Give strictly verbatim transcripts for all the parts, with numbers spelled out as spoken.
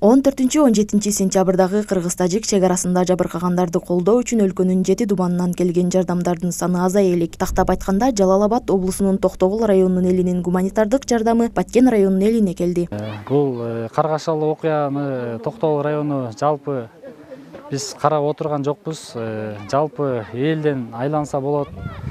он төртүнчү он жетинчи сентябрдагы кыргыз-тажик чек арасында жабыркагандарды колдоо үчүн өлкөнүн жети дубанынан келген жардамдардын саны азая элек. Тактап айтканда, Жалал Абад облусунун Токтогул районунун элинин гуманитардык жардамы Баткен районунун элине келди. Бул каргашалуу окуяны Токтогул району жалпы биз карап отурган жокпуз. Жалпы элден айланса болот.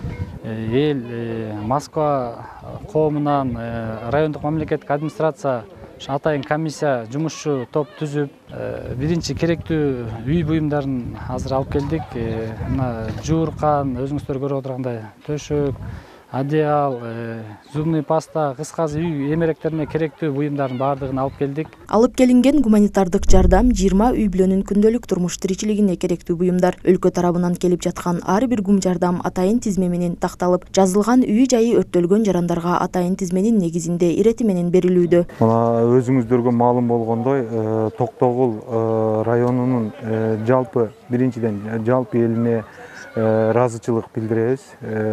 Эл Москва коомунан райондук мамлекеттик администрация атайын комиссия жумушчу топ түзүп, биринчи керектүү үй буюмдарын азыр алып келдик. Мына жууркан, өзүңүздөр көрүп отургандай төшөк, одеял, зубный паста, кыскасы үй эмеректерине керектүү буюмдардын баардыгын алып келдик. Алып келинген гуманитардык жардам жыйырма үй бүлөнүн күндөлүк турмуш тиричилигине керектүү буюмдар. Өлкө тарабынан келип жаткан ар бир гум жардам атайын тизме менен такталып, жазылган үй жайы өрттөлгөн жарандарга атайын тизменин негизинде ирети менен берилүүдө. Мына өзүңүздөргө маалым болгондой, Токтогул районунун жалпы биринчиден жалпы элине разычылык билдиребиз.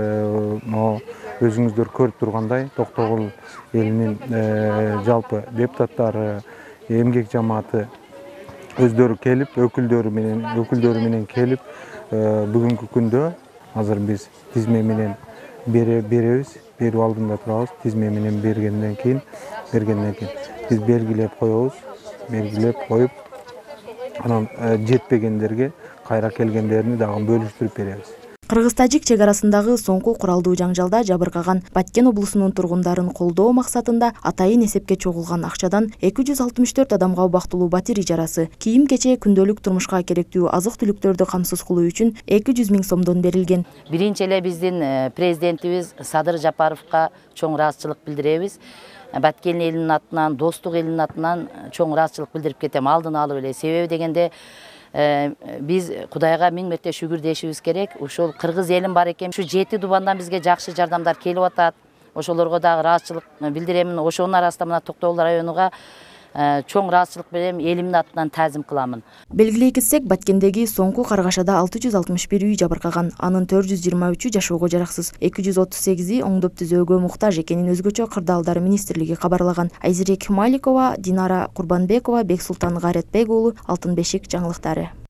Өзүңүздөр көрүп тургандай, Токтогул элинин жалпы депутаттары, эмгек жамааты өздөрү келип, өкүлдөрү менен өкүлдөрү менен келип, бүгүнкү күндө азыр биз тизме менен беребиз, берүү алдында турабыз. Тизме менен бергенден кийин, бергенден кийин биз белгилеп коебуз, белгилеп коюп, анан жетпегендерге кайра келгендерини дагы бөлүштүрүп беребиз. Кыргыз-тажик чек арасындагы соңку куралдуу жаңжалда жабыркаган Баткен облусунун тургундарын колдоо максатында атайын эсепке чогулган акчадан эки жүз алтымыш төрт адамга убактылуу батир ижарасы, кийим-кече, күндөлүк турмушка керектүү азык-түлүктөрдү камсыз кылуу үчүн эки жүз миң сомдон берилген. Биринчи эле биздин президентибиз Садыр Жапаровго чоң ыраазычылык билдиребиз. Баткен элинин атынан, Достук элинин атынан чоң ыраазычылык билдирип кетем, алдын алып эле. Себеби дегенде биз Кудайга миң мерте шүгүр дешибиз керек. Ошол кыргыз элим бар экен. Ушу жети дубандан бизге жакшы жардамдар келип атат. Ошолорго дагы ыраазычылык билдиремин. Ошонун арасында мына Токтогул районуга чоң ыраазычылык менен элимдин атынан таазим кыламын. Белгилей кетсек, Баткендеги соңку каргашада алты жүз алтымыш бир үй жабыркаган, анын төрт жүз жыйырма үчү жашоого жараксыз, эки жүз отуз сегизи оңдоп түзөөгө муктаж экенин өзгөчө кырдаалдар министрлиги кабарлаган. Айзирек Маликова, Динара Курбанбекова, Бексултан Гаретбек уулу, Алтын бешик жаңылыктары.